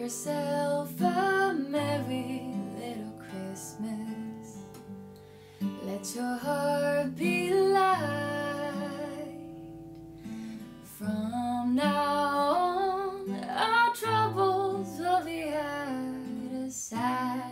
yourself a merry little Christmas. Let your heart be light. From now on, our troubles will be out of sight.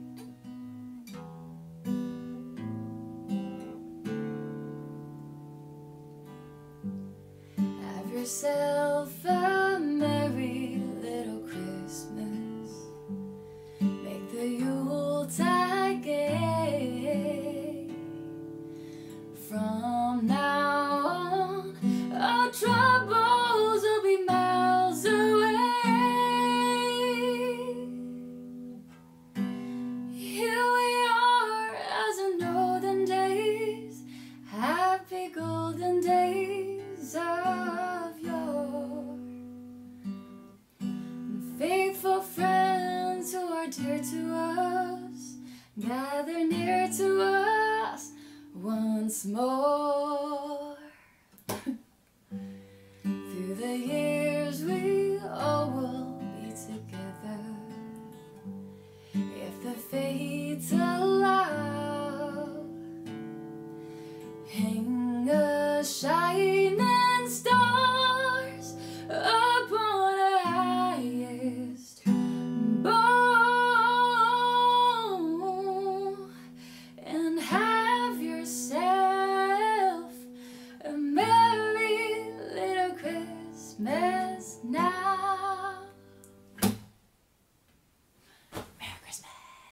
Have yourself a merry little Christmas. Make the Yuletide gay. From now on, our troubles will be miles away. Here we are as in olden days, happy golden days of yore. Faithful friends who are dear to us, gather near to us once more. Through the years we all will be together, if the fates allow. Hang a shine